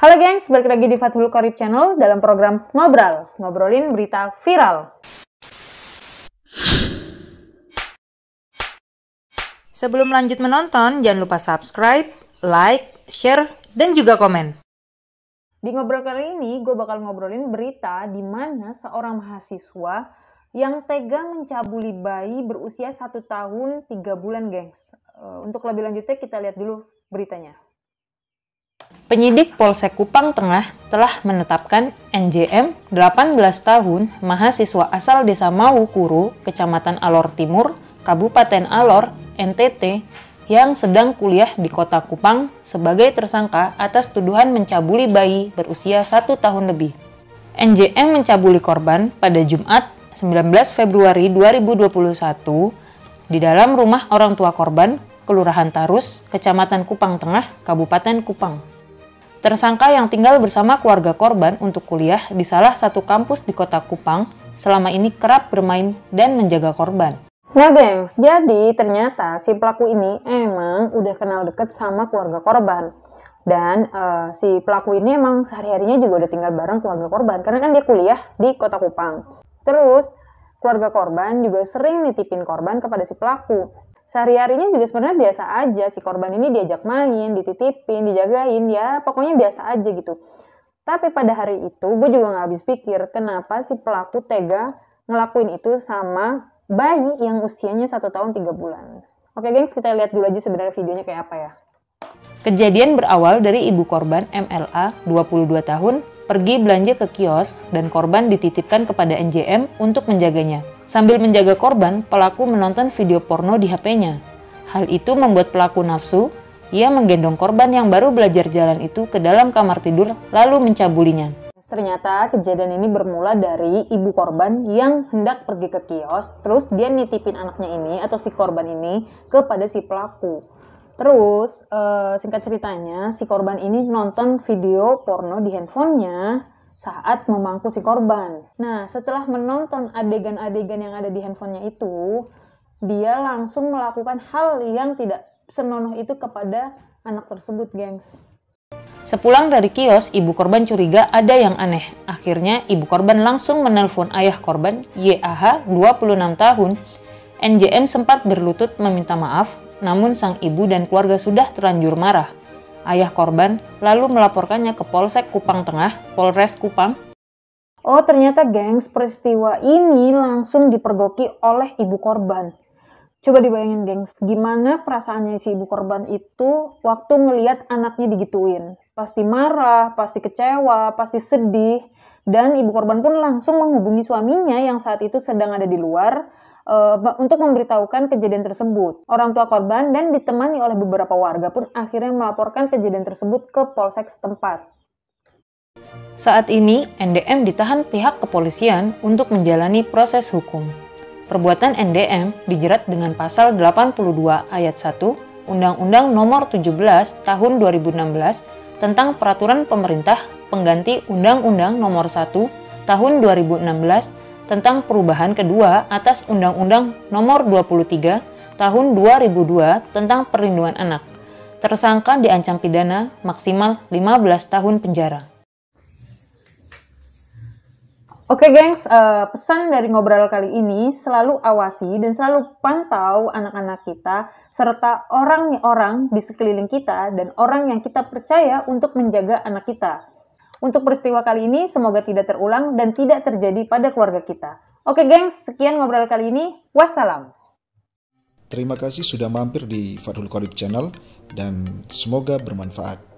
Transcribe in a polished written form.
Halo gengs, balik lagi di Fathul Qorib Channel dalam program Ngobrolin berita viral. Sebelum lanjut menonton, jangan lupa subscribe, like, share, dan juga komen. Di ngobrol kali ini, gue bakal ngobrolin berita di mana seorang mahasiswa yang tega mencabuli bayi berusia 1 tahun 3 bulan, gengs. Untuk lebih lanjutnya, kita lihat dulu beritanya. Penyidik Polsek Kupang Tengah telah menetapkan NJM 18 tahun mahasiswa asal Desa Mawukuru, Kecamatan Alor Timur, Kabupaten Alor, NTT yang sedang kuliah di Kota Kupang sebagai tersangka atas tuduhan mencabuli bayi berusia 1 tahun lebih. NJM mencabuli korban pada Jumat 19 Februari 2021 di dalam rumah orang tua korban, Kelurahan Tarus, Kecamatan Kupang Tengah, Kabupaten Kupang. Tersangka yang tinggal bersama keluarga korban untuk kuliah di salah satu kampus di Kota Kupang selama ini kerap bermain dan menjaga korban. Nah gengs, jadi ternyata si pelaku ini emang udah kenal deket sama keluarga korban. Dan si pelaku ini emang sehari-harinya juga udah tinggal bareng keluarga korban karena kan dia kuliah di Kota Kupang. Terus keluarga korban juga sering nitipin korban kepada si pelaku. Sehari-harinya juga sebenarnya biasa aja, si korban ini diajak main, dititipin, dijagain, ya pokoknya biasa aja gitu. Tapi pada hari itu gue juga gak habis pikir kenapa si pelaku tega ngelakuin itu sama bayi yang usianya 1 tahun 3 bulan. Oke gengs, kita lihat dulu aja sebenarnya videonya kayak apa ya. Kejadian berawal dari ibu korban MLA 22 tahun pergi belanja ke kios dan korban dititipkan kepada NJM untuk menjaganya. Sambil menjaga korban, pelaku menonton video porno di HP-nya. Hal itu membuat pelaku nafsu. Ia menggendong korban yang baru belajar jalan itu ke dalam kamar tidur lalu mencabulinya. Ternyata kejadian ini bermula dari ibu korban yang hendak pergi ke kios, terus dia nitipin anaknya ini atau si korban ini kepada si pelaku. Terus singkat ceritanya si korban ini nonton video porno di handphonenya saat memangku si korban. Nah, setelah menonton adegan-adegan yang ada di handphonenya itu, dia langsung melakukan hal yang tidak senonoh itu kepada anak tersebut, gengs. Sepulang dari kios, ibu korban curiga ada yang aneh. Akhirnya, ibu korban langsung menelpon ayah korban, YAH, 26 tahun. NJM sempat berlutut meminta maaf, namun sang ibu dan keluarga sudah terlanjur marah. Ayah korban lalu melaporkannya ke Polsek Kupang Tengah, Polres Kupang. Oh ternyata gengs, peristiwa ini langsung dipergoki oleh ibu korban. Coba dibayangin gengs, gimana perasaannya si ibu korban itu waktu ngelihat anaknya digituin. Pasti marah, pasti kecewa, pasti sedih. Dan ibu korban pun langsung menghubungi suaminya yang saat itu sedang ada di luar untuk memberitahukan kejadian tersebut. Orang tua korban dan ditemani oleh beberapa warga pun akhirnya melaporkan kejadian tersebut ke polsek setempat. Saat ini, NDM ditahan pihak kepolisian untuk menjalani proses hukum. Perbuatan NDM dijerat dengan pasal 82 ayat 1 Undang-Undang Nomor 17 Tahun 2016 tentang Peraturan Pemerintah Pengganti Undang-Undang Nomor 1 Tahun 2016 tentang perubahan kedua atas Undang-Undang Nomor 23 Tahun 2002 tentang Perlindungan Anak. Tersangka diancam pidana maksimal 15 tahun penjara. Oke gengs, pesan dari ngobrol kali ini selalu awasi dan selalu pantau anak-anak kita serta orang-orang di sekeliling kita dan orang yang kita percaya untuk menjaga anak kita. Untuk peristiwa kali ini, semoga tidak terulang dan tidak terjadi pada keluarga kita. Oke gengs, sekian ngobrol kali ini. Wassalam. Terima kasih sudah mampir di Fathul Qorib Channel dan semoga bermanfaat.